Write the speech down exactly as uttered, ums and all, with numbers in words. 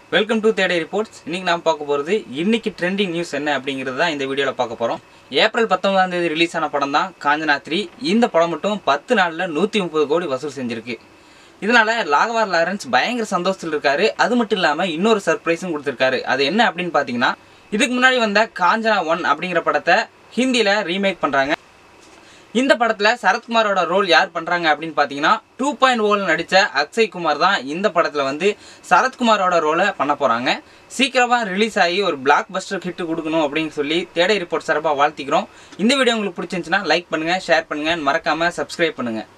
Welcome to தேடை reports. இன்னைக்கு நாம் பார்க்க போகிறது இன்னைக்கு ட்ரெண்டிங் நியூஸ் என்ன அப்படிங்கிறது தான் இந்த வீடியோவில் பார்க்க போகிறோம். ஏப்ரல் பத்தொன்பதாம் தேதி ரிலீஸ் ஆன படம் தான் காஞ்சனா த்ரீ. இந்த படம் மட்டும் பத்து நாளில் நூற்றி முப்பது கோடி வசூல் செஞ்சிருக்கு. இதனால ராகவா லாரன்ஸ் பயங்கர சந்தோஷத்தில் இருக்காரு. அது மட்டும் இல்லாமல் இன்னொரு சர்ப்ரைஸும் கொடுத்துருக்காரு. அது என்ன அப்படின்னு பார்த்தீங்கன்னா, இதுக்கு முன்னாடி வந்த காஞ்சனா ஒன் அப்படிங்கிற படத்தை ஹிந்தியில் ரீமேக் பண்ணுறாங்க. இந்த படத்தில் சரத்குமாரோட ரோல் யார் பண்ணுறாங்க அப்படின்னு பார்த்தீங்கன்னா, டூ பாயிண்ட் ஓவில் நடித்த அக்ஷய் குமார் தான் இந்த படத்தில் வந்து சரத்குமாரோட ரோலை பண்ண போகிறாங்க. சீக்கிரமாக ரிலீஸ் ஆகி ஒரு பிளாக் பஸ்டர் ஹிட் கொடுக்கணும் அப்படின்னு சொல்லி தேடை ரிப்போர்ட் சார்பாக வாழ்த்திக்கிறோம். இந்த வீடியோ உங்களுக்கு பிடிச்சிருந்துச்சுன்னா லைக் பண்ணுங்கள், ஷேர் பண்ணுங்கள், மறக்காமல் சப்ஸ்கிரைப் பண்ணுங்கள்.